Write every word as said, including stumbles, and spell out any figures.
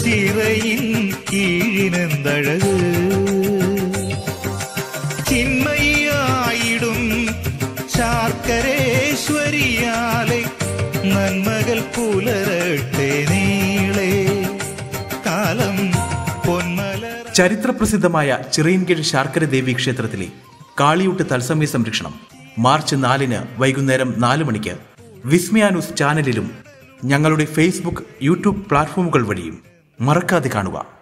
ചിറയിൻ കീഴിനെന്തഴക് ചിന്മയായിടും ശാർക്കരേശ്വരിയാലെ നന്മകൾ പുലരട്ടെ നീളെ കാലം പൊന്മല. ചരിത്രപ്രസിദ്ധമായ ചിറയിൻകീഴ് ശാർക്കര ദേവി ക്ഷേത്രത്തിലെ കാളിയൂട്ട് തത്സമയ സംരക്ഷണം മാർച്ച് നാലിന് വൈകുന്നേരം നാല് മണിക്ക് വിസ്മയ ന്യൂസ് ചാനലിലും ഞങ്ങളുടെ ഫേസ്ബുക്ക് യൂട്യൂബ് പ്ലാറ്റ്ഫോമുകൾ വഴിയും മറക്കാതെ കാണുക.